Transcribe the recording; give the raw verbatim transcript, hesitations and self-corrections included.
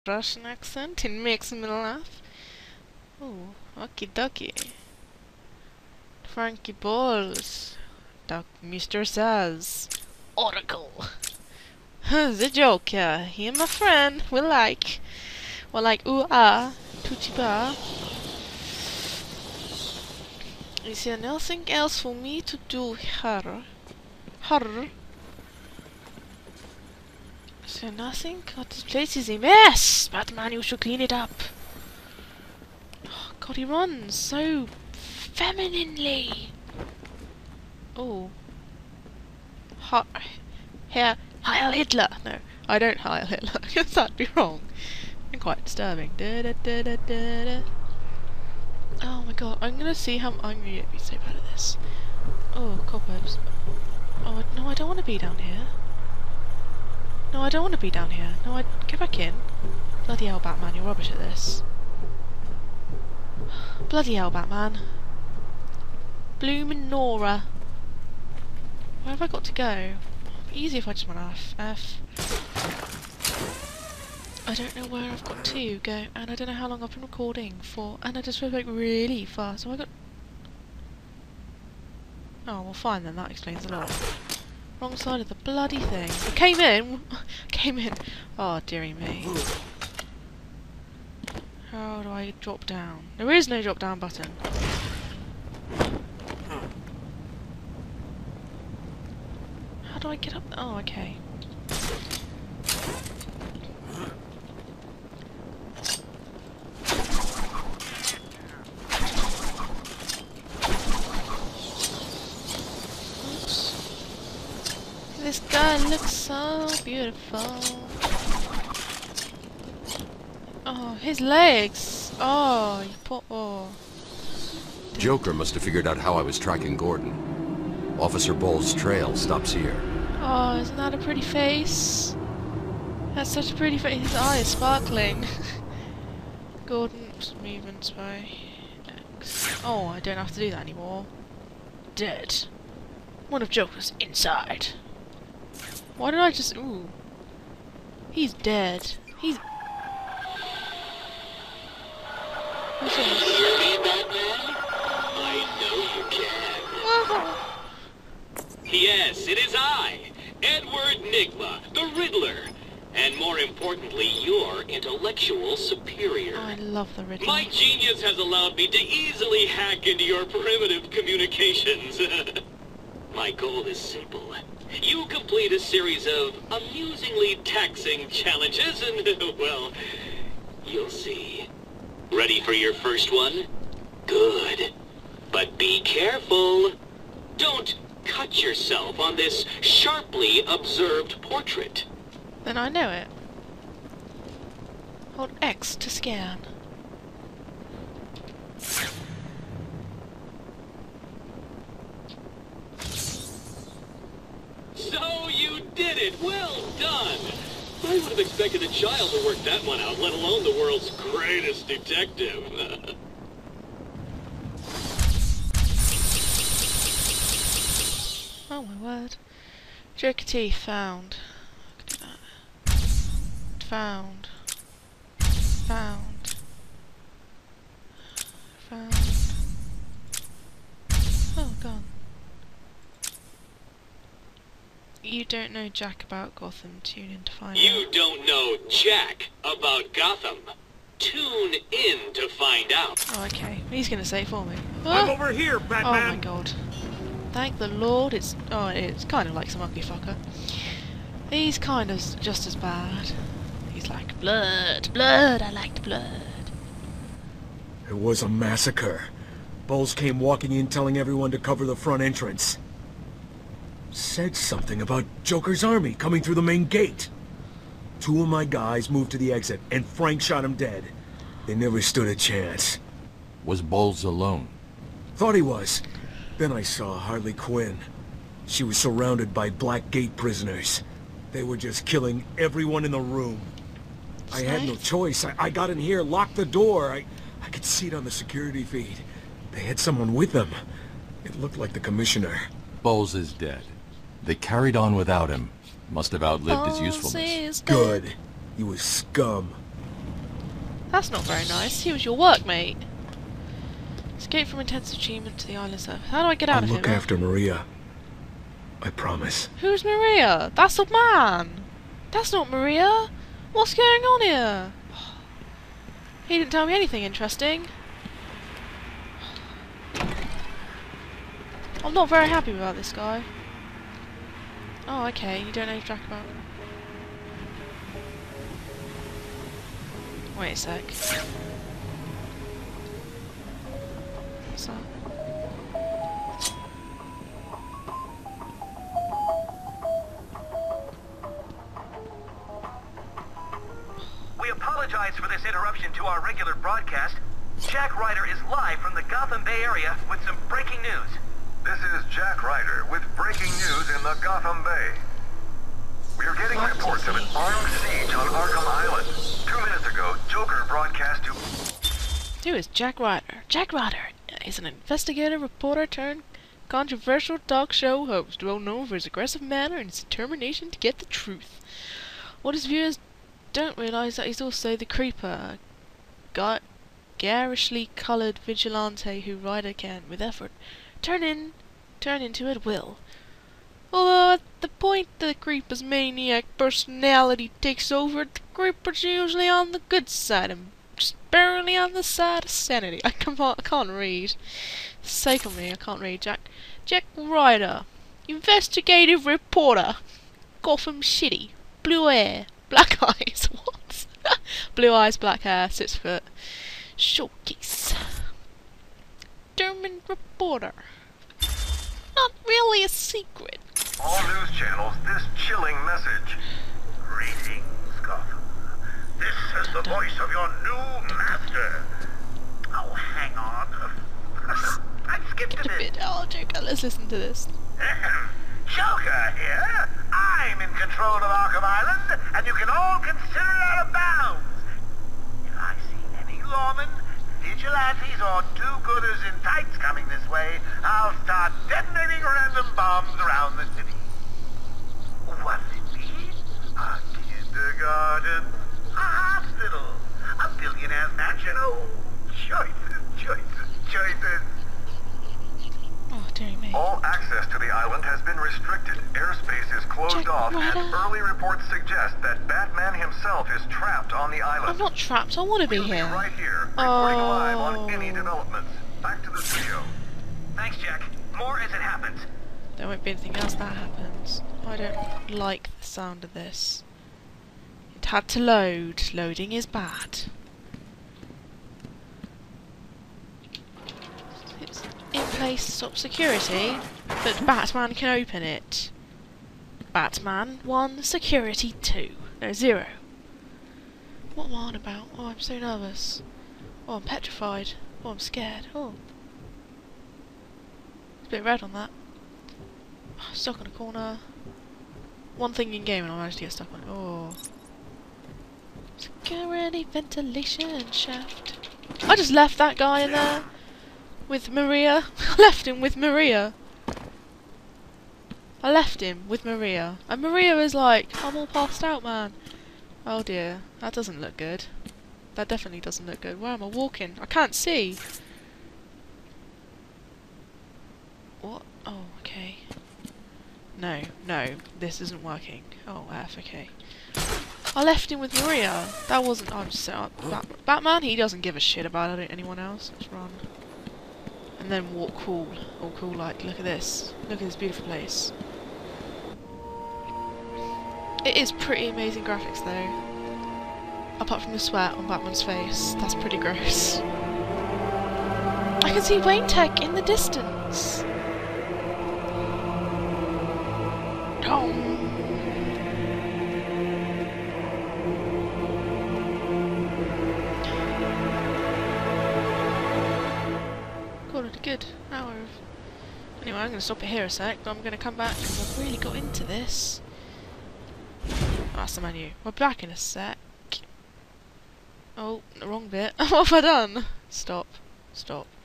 Russian accent. It makes me laugh. Oh, okie dokie. Frankie Balls. Doc Mister says. Oracle. The Joker. He and my friend. We like. We're like ooh ah. Tootie bar. Is there nothing else for me to do here? Her? Is there nothing? God, this place is a mess! Batman, you should clean it up. Oh, God, he runs so femininely. Oh. Hi here. Heil Hitler! No, I don't Heil Hitler, because that'd be wrong. And quite disturbing. Da, da, da, da, da, da. Oh my God, I'm gonna see how I'm gonna be so bad at this. Oh, cobwebs. Oh, no, I don't want to be down here. No, I don't want to be down here. No, I get back in. Bloody hell, Batman, you're rubbish at this. Bloody hell, Batman. Bloomin' Nora. Where have I got to go? Easy if I just went F. F. I don't know where I've got to go, and I don't know how long I've been recording for, and I just feel like really fast. So I got. Oh, well, fine then. That explains a lot. Wrong side of the bloody thing. I came in. came in. Oh, dearie me. How do I drop down? There is no drop down button. How do I get up? Oh, okay. This guy looks so beautiful. Oh, his legs. Oh, you poor. Oh. Joker must have figured out how I was tracking Gordon. Officer Bowles' trail stops here. Oh, isn't that a pretty face? That's such a pretty face. His eye is sparkling. Gordon's movements by X. Oh, I don't have to do that anymore. Dead. One of Joker's inside. Why did I just... Ooh. He's dead. He's... Who's Can you this? hear me, Batman? I know you can. Oh. Yes, it is I, Edward Nigma, the Riddler. And more importantly, your intellectual superior. I love the Riddler. My genius has allowed me to easily hack into your primitive communications. My goal is simple. You complete a series of amusingly taxing challenges and, well, you'll see. Ready for your first one? Good. But be careful. Don't cut yourself on this sharply observed portrait. Then I know it. Hold X to scan. So you did it! Well done! I would have expected a child to work that one out, let alone the world's greatest detective. Oh my word. Joker teeth found. I could do that. Found. Found. Found. Oh, gone. You don't know jack about Gotham. Tune in to find You out. don't know jack about Gotham. Tune in to find out. Oh, okay. He's gonna say it for me. I'm Oh! over here, Oh Batman! my god. Thank the Lord, it's... Oh, it's kind of like some ugly fucker. He's kind of s- just as bad. He's like, blood, blood, I liked blood. It was a massacre. Bowles came walking in telling everyone to cover the front entrance. Said something about Joker's army coming through the main gate. Two of my guys moved to the exit, and Frank shot him dead. They never stood a chance. Was Bowles alone? Thought he was. Then I saw Harley Quinn. She was surrounded by Black Gate prisoners. They were just killing everyone in the room. I had no choice. I, I got in here, locked the door. I, I could see it on the security feed. They had someone with them. It looked like the commissioner. Bowles is dead. They carried on without him. Must have outlived his usefulness. Good. He was scum. That's not very nice. He was your workmate. Escape from intensive achievement to the island surface. How do I get out I'll of here? look after Maria. I promise. Who's Maria? That's a man! That's not Maria! What's going on here? He didn't tell me anything interesting. I'm not very happy about this guy. Oh, okay, you don't know Jack about... Wait a sec. What's that? We apologize for this interruption to our regular broadcast. Jack Ryder is live from the Gotham Bay area with some breaking news. This is Jack Ryder with breaking news in the Gotham Bay. We are getting What reports of an armed siege on Arkham Island. Two minutes ago, Joker broadcast to... Who is Jack Ryder? Jack Ryder is an investigative reporter turned controversial talk show host, well known for his aggressive manner and his determination to get the truth. What his viewers don't realise that he's also the creeper, gar garishly coloured vigilante who Ryder can, with effort, turn in, turn into at will. Although at the point the creeper's maniac personality takes over, the creeper's usually on the good side and just barely on the side of sanity. I can't, I can't read. Sake of me, I can't read. Jack, Jack Ryder, investigative reporter, Gotham City, blue hair, black eyes. What? Blue eyes, black hair, six foot. Showcase. Determined reporter. Not really a secret. all news channels this chilling message. Greetings, Gotham. This is the voice of your new master. Oh, hang on. I skipped a A bit. bit. Oh, Joker, let's listen to this. Joker here. I'm in control of Arkham Island, and you can all consider it out of bounds. If I see any lawmen, vigilantes, or do-gooders in tights coming this way, I'll start detonating random bombs around the city. What's it be? A kindergarten, a hospital, a billionaire's mansion. Oh, choices, choices, choices. Oh, dear me. All access to the island has been restricted. Airspace is closed Jack off, and Ryder. early reports suggest that Batman himself is trapped on the island. I'm not trapped, I want to be We'll here. be right here, reporting live on any Oh. developments. Back to the studio. Thanks, Jack. More as it happens. There won't be anything else that happens. I don't like the sound of this. It had to load. Loading is bad. It's in place to stop security, but Batman can open it. Batman one, security two. No, zero. What am I on about? Oh, I'm so nervous. Oh, I'm petrified. Oh, I'm scared. Oh. It's a bit red on that. Oh, stuck on a corner. One thing in game and I managed to get stuck on it. Oh. Security ventilation shaft. I just left that guy in there with Maria. I left him with Maria. I left him with Maria. And Maria was like, I'm all passed out, man. Oh dear. That doesn't look good. That definitely doesn't look good. Where am I walking? I can't see. What? Oh, okay. No, no, this isn't working. Oh, F, okay. I left him with Maria. That wasn't... I'm just set Bat Batman, he doesn't give a shit about it, anyone else. Let's run. And then walk cool. All cool like, look at this. Look at this beautiful place. It is pretty amazing graphics though. Apart from the sweat on Batman's face. That's pretty gross. I can see Wayne Tech in the distance. Oh. Call it a good hour of... Anyway, I'm going to stop it here a sec, but I'm going to come back because I've really got into this. Oh, that's the menu. We're back in a sec. Oh, the wrong bit. What have I done? Stop. Stop.